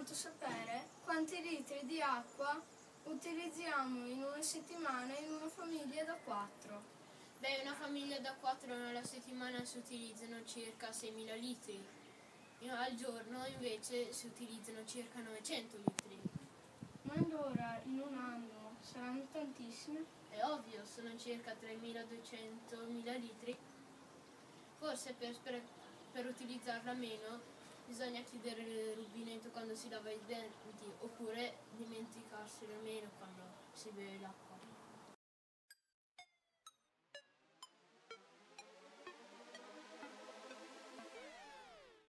tanto sapere quanti litri di acqua utilizziamo in una settimana in una famiglia da 4. Beh, una famiglia da 4 alla settimana si utilizzano circa 6.000 litri. Al giorno invece si utilizzano circa 900 litri. Ma allora in un anno saranno tantissime? È ovvio, sono circa 3.200.000 litri. Forse per utilizzarla meno bisogna chiudere il rubinetto quando si lava i denti, oppure dimenticarselo meno quando si beve l'acqua.